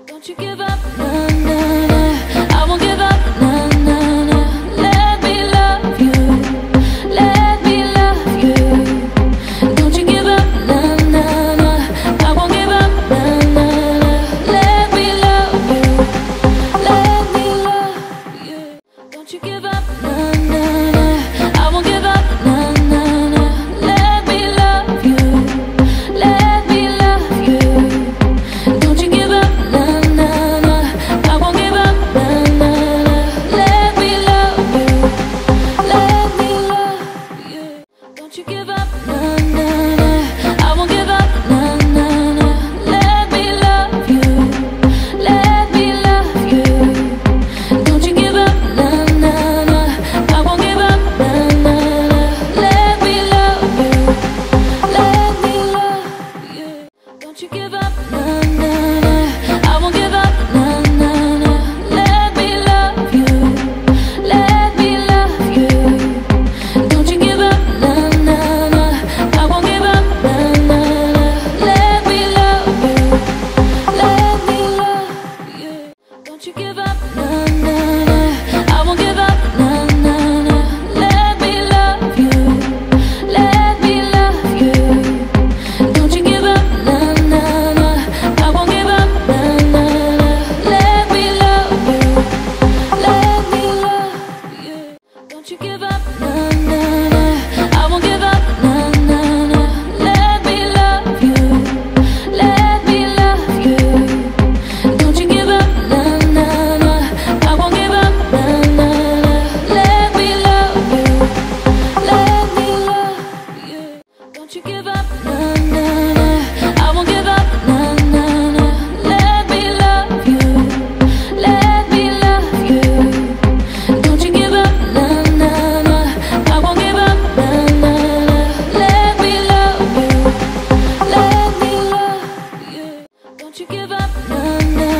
Don't you give up, na na na. I won't give up, na na na. Let me love you, let me love you. Don't you give up, na na na. I won't give up, na na na. Let me love you, let me love you. Don't you give up, na na na. I won't give up, na na na. Let me love you, let me love you. Don't you give up, na na na. I won't give up, na na na. Let me love you, let me love you. Don't you give up, na na na. I won't give up, na na na. Let me love you, let me love you. Don't you give up, na na na. I won't give up, na na na. Let me love you, let me love you. Don't you give up, na na na. I won't give up, na na na. Let me love you, let me love you. Don't you give up, na na na. I won't give up, na na na. Let me love you, let me love you. Don't you give up, na na na. I won't give up, na na na. Let me love you, let me love you. Don't you give up, na na na. I won't give up, na na na. Let me love you, let me love you. Don't you give up, na na na. I won't give up, na na na. Let me love you, let me love you. Don't you give up, na na na. I won't give up, na na na. Let me love you, let me love you. Don't you give up, na na na. I won't give up, na na na. Let me love you, let me love you. Don't you give up, na na na. I won't give up, na na na. Let me love you, let me love you. Don't you give up, na na